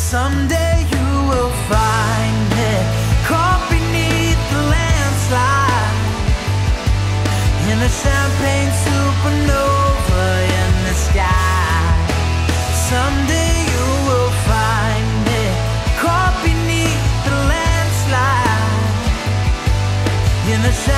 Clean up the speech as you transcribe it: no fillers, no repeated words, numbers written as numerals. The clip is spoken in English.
Someday you will find me caught beneath the landslide, in the champagne supernova in the sky. Someday you will find me caught beneath the landslide, in the